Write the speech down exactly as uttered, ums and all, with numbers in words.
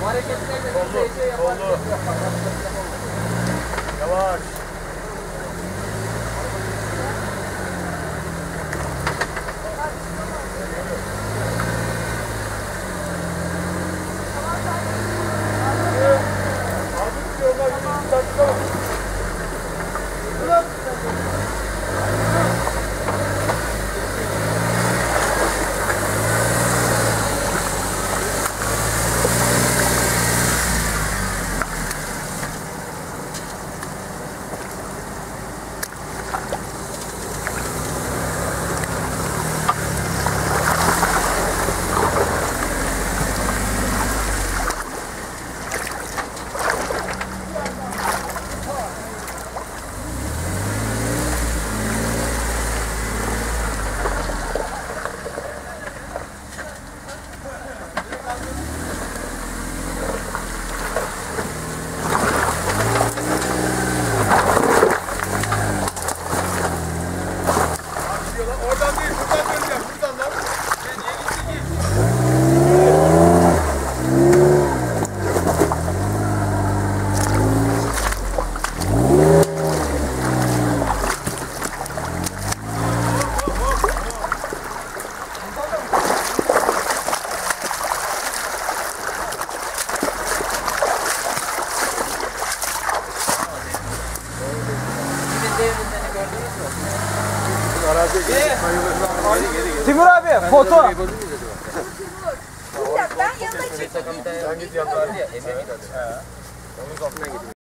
Hareketlerle Sollu, şey sollu. Yavaş. Abi diyorlar yüz dakika. Oradan değil, buradan döneceğim. Buradan lan. Sen niye gittin ki? Timur abi foto. Ya ben yanına çıktım. Sen git yanına.